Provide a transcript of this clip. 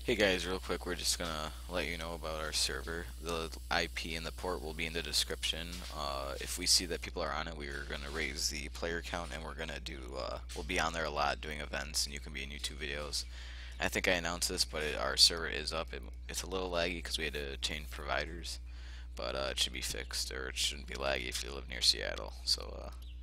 Hey guys, real quick, we're just gonna let you know about our server. The IP and the port will be in the description. If we see that people are on it, we're gonna raise the player count, and we'll be on there a lot doing events, and you can be in YouTube videos. I think I announced this, but our server is up. It's a little laggy because we had to change providers, but it should be fixed, or it shouldn't be laggy if you live near Seattle. So